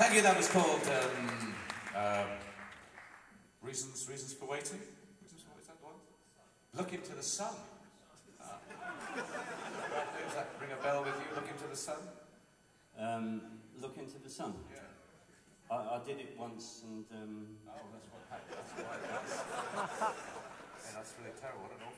Thank you. That was called Reasons for Waiting. Reasons for, is that the one? Look into the sun. Ah. Does that ring a bell with you? Look into the sun. Look into the sun. Yeah. I did it once, and oh, that's what happened. That's why. Yeah, that's really terrible. I don't know